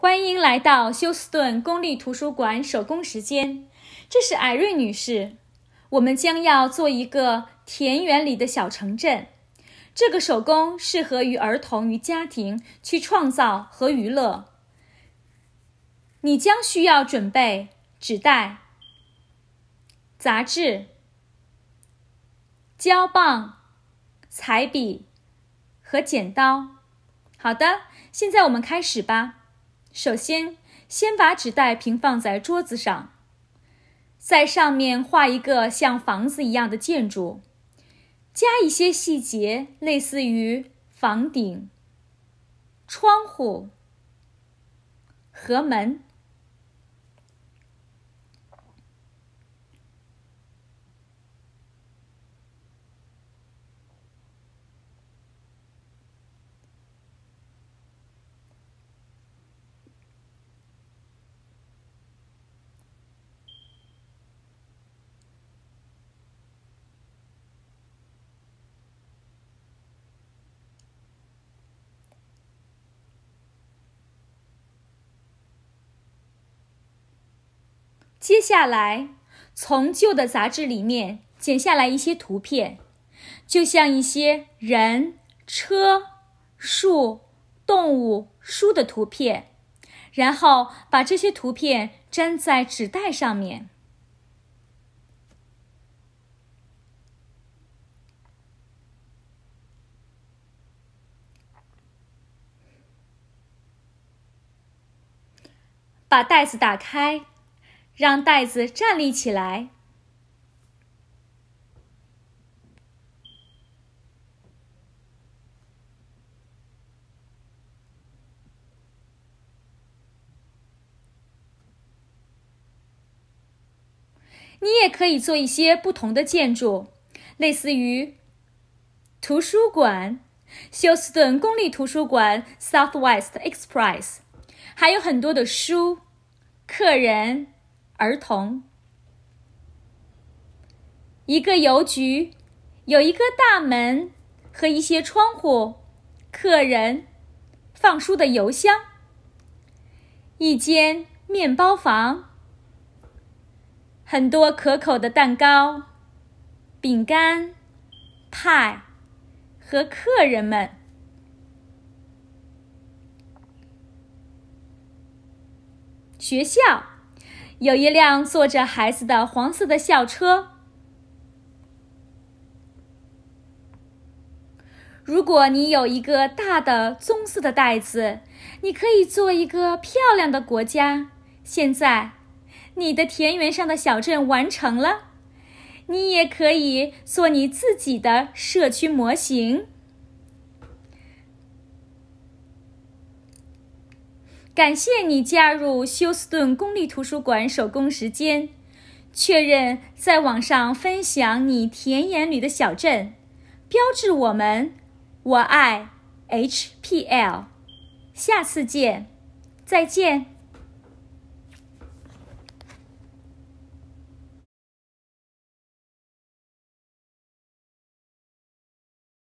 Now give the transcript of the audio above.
欢迎来到休斯顿公立图书馆手工时间，这是艾瑞女士。我们将要做一个田园里的小城镇。这个手工适合于儿童与家庭去创造和娱乐。你将需要准备纸袋、杂志、胶棒、彩笔和剪刀。好的，现在我们开始吧。首先把纸袋平放在桌子上，在上面画一个像房子一样的建筑，加一些细节，类似于房顶、窗户和门。接下来，从旧的杂志里面剪下来一些图片，就像一些人、车、树、动物、书的图片，然后把这些图片粘在纸袋上面。把袋子打开，让袋子站立起来。你也可以做一些不同的建筑，类似于图书馆，休斯顿公立图书馆 Southwest Express， 还有很多的书、客人、儿童。一个邮局，有一个大门和一些窗户，客人，放书的邮箱。一间面包房，很多可口的蛋糕、饼干、派和客人们。学校，有一辆坐着孩子的黄色的校车。如果你有一个大的棕色的袋子，你可以做一个漂亮的国家。现在，你的田园上的小镇完成了。你也可以做你自己的社区模型。感谢你加入休斯顿公立图书馆手工时间，确认在网上分享你田园里的小镇，标志我爱 HPL。下次见，再见。